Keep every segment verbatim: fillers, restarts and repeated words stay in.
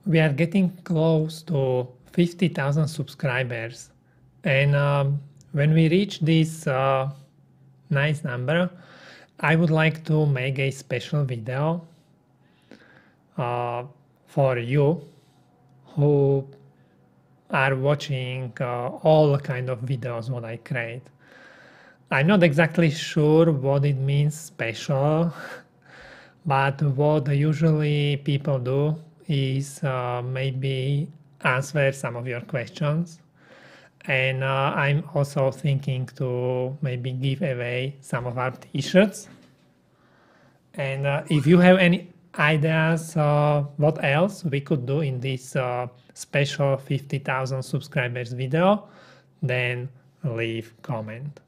we are getting close to fifty thousand subscribers. And um, when we reach this uh, nice number, I would like to make a special video uh, for you who are watching uh, all kind of videos what I create. I'm not exactly sure what it means special, but what usually people do is uh, maybe answer some of your questions. And uh, I'm also thinking to maybe give away some of our t-shirts. And uh, if you have any ideas uh, what else we could do in this uh, special fifty thousand subscribers video, then leave comment.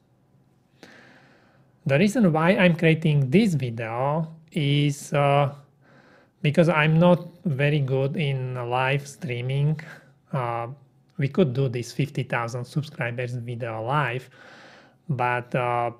The reason why I'm creating this video is uh, because I'm not very good in live streaming. Uh, we could do this fifty thousand subscribers video live, but uh,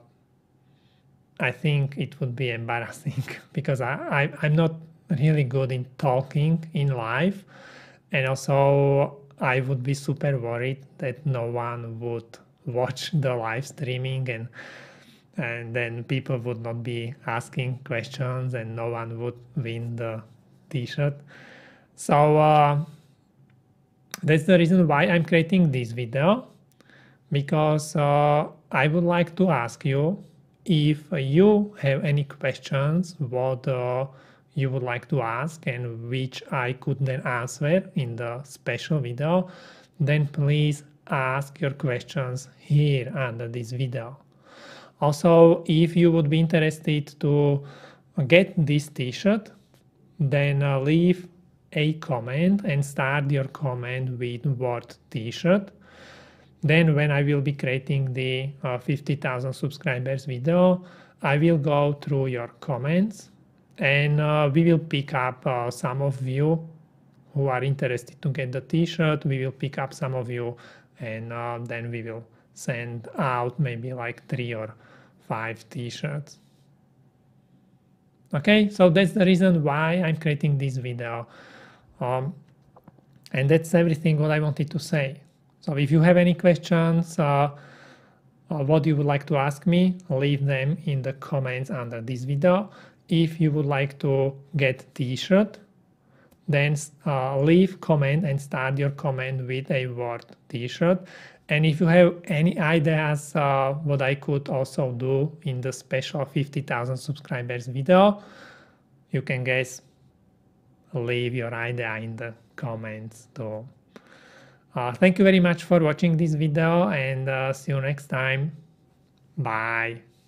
I think it would be embarrassing because I, I, I'm not really good in talking in live. And also I would be super worried that no one would watch the live streaming, and and then people would not be asking questions and no one would win the t-shirt. So uh, that's the reason why I'm creating this video, because uh, I would like to ask you if you have any questions what uh, you would like to ask and which I could then answer in the special video, then please ask your questions here under this video. Also, if you would be interested to get this t-shirt, then uh, leave a comment and start your comment with word t-shirt. Then when I will be creating the uh, fifty thousand subscribers video, I will go through your comments and uh, we will pick up uh, some of you who are interested to get the t-shirt. We will pick up some of you and uh, then we will send out maybe like three or five t-shirts. Okay, so that's the reason why I'm creating this video. Um, and that's everything what I wanted to say. So if you have any questions, uh, uh, what you would like to ask me, leave them in the comments under this video. If you would like to get t-shirt, then uh, leave comment and start your comment with a word t-shirt. And if you have any ideas uh, what I could also do in the special fifty thousand subscribers video, you can guys leave your idea in the comments too. Uh, thank you very much for watching this video and uh, see you next time. Bye.